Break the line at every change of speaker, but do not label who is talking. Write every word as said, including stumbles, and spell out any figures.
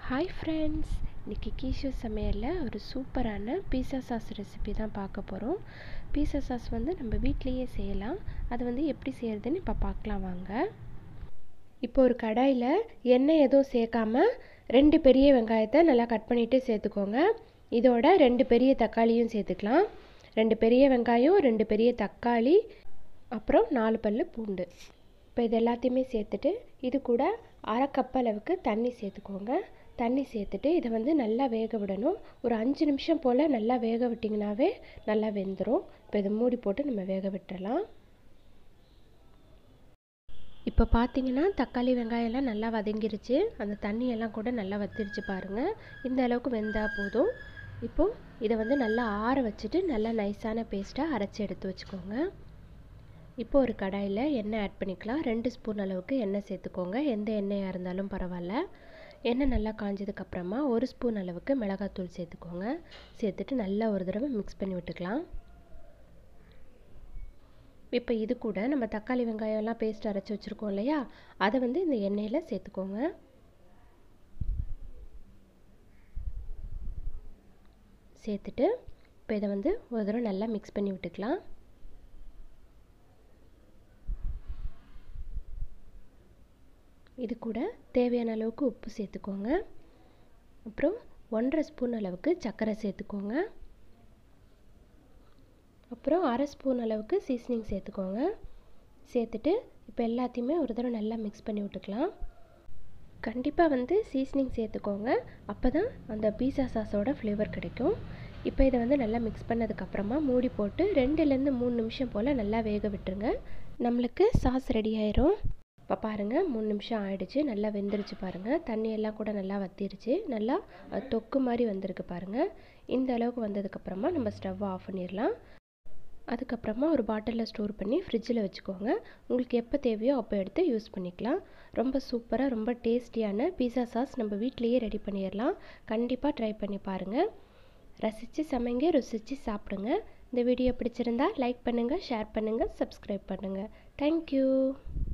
Hi friends, இன்றைக்கி கீஷு சமையலில் ஒரு சூப்பரான பீஸா சாஸ் ரெசிபி தான் பார்க்க போகிறோம். பீஸா சாஸ் வந்து நம்ம வீட்லேயே செய்யலாம். அது வந்து எப்படி செய்கிறதுன்னு இப்போ பார்க்கலாம் வாங்க. இப்போ ஒரு கடாயில் எண்ணெய் எதுவும் சேர்க்காம ரெண்டு பெரிய வெங்காயத்தை நல்லா கட் பண்ணிவிட்டு சேர்த்துக்கோங்க. இதோட ரெண்டு பெரிய தக்காளியும் சேர்த்துக்கலாம். ரெண்டு பெரிய வெங்காயம், ரெண்டு பெரிய தக்காளி, அப்புறம் நாலு பல் பூண்டு. இப்போ இது எல்லாத்தையுமே சேர்த்துட்டு இது கூட அரை கப் அளவுக்கு தண்ணி சேர்த்துக்கோங்க. தண்ணி சேர்த்துட்டு இதை வந்து நல்லா வேக விடணும். ஒரு அஞ்சு நிமிஷம் போல் நல்லா வேக விட்டிங்கனாவே நல்லா வெந்துடும். இப்போ இதை மூடி போட்டு நம்ம வேக விட்டுறலாம். இப்போ பார்த்தீங்கன்னா தக்காளி வெங்காயம்லாம் நல்லா வதங்கிருச்சு. அந்த தண்ணியெல்லாம் கூட நல்லா வத்திருச்சு பாருங்கள். இந்த அளவுக்கு வெந்தால் போதும். இப்போது இதை வந்து நல்லா ஆற வச்சுட்டு நல்லா நைஸான பேஸ்ட்டாக அரைச்சி எடுத்து வச்சுக்கோங்க. இப்போ ஒரு கடாயில் எண்ணெய் ஆட் பண்ணிக்கலாம். ரெண்டு ஸ்பூன் அளவுக்கு எண்ணெய் சேர்த்துக்கோங்க. எந்த எண்ணெயாக இருந்தாலும் பரவாயில்ல. எண்ணெய் நல்லா காஞ்சதுக்கப்புறமா ஒரு ஸ்பூன் அளவுக்கு மிளகாத்தூள் சேர்த்துக்கோங்க. சேர்த்துட்டு நல்லா ஒரு தடவை மிக்ஸ் பண்ணி விட்டுக்கலாம். இப்போ இது கூட நம்ம தக்காளி வெங்காயம்லாம் பேஸ்ட் அரைச்சி வச்சுருக்கோம் இல்லையா, அதை வந்து இந்த எண்ணெயில் சேர்த்துக்கோங்க. சேர்த்துட்டு இப்போ இதை வந்து ஒரு தடவை நல்லா மிக்ஸ் பண்ணி விட்டுக்கலாம். இது கூட தேவையான அளவுக்கு உப்பு சேர்த்துக்கோங்க. அப்புறம் ஒன்றரை ஸ்பூன் அளவுக்கு சர்க்கரை சேர்த்துக்கோங்க. அப்புறம் அரை ஸ்பூன் அளவுக்கு சீசனிங் சேர்த்துக்கோங்க. சேர்த்துட்டு இப்போ எல்லாத்தையுமே ஒரு தடவை நல்லா மிக்ஸ் பண்ணி விட்டுக்கலாம். கண்டிப்பாக வந்து சீசனிங் சேர்த்துக்கோங்க. அப்போ தான் அந்த பீஸா சாஸோட ஃப்ளேவர் கிடைக்கும். இப்போ இதை வந்து நல்லா மிக்ஸ் பண்ணதுக்கப்புறமா மூடி போட்டு ரெண்டுலேருந்து மூணு நிமிஷம் போல் நல்லா வேக விட்டுருங்க. நம்மளுக்கு சாஸ் ரெடி ஆயிரும். இப்போ பாருங்கள், மூணு நிமிஷம் ஆயிடுச்சு. நல்லா வெந்துருச்சு பாருங்கள். தண்ணியெல்லாம் கூட நல்லா வத்திருச்சு. நல்லா தொக்கு மாதிரி வந்திருக்கு பாருங்கள். இந்த அளவுக்கு வந்ததுக்கப்புறமா நம்ம ஸ்டவ்வை ஆஃப் பண்ணிடலாம். அதுக்கப்புறமா ஒரு பாட்டிலில் ஸ்டோர் பண்ணி ஃப்ரிட்ஜில் வச்சுக்கோங்க. உங்களுக்கு எப்போ தேவையோ அப்போ எடுத்து யூஸ் பண்ணிக்கலாம். ரொம்ப சூப்பராக ரொம்ப டேஸ்டியான பீஸா சாஸ் நம்ம வீட்லேயே ரெடி பண்ணிடலாம். கண்டிப்பாக ட்ரை பண்ணி பாருங்கள். ரசித்து சமைங்க, ருசித்து சாப்பிடுங்க. இந்த வீடியோ பிடிச்சிருந்தா லைக் பண்ணுங்கள், ஷேர் பண்ணுங்கள், சப்ஸ்கிரைப் பண்ணுங்கள். தேங்க்யூ.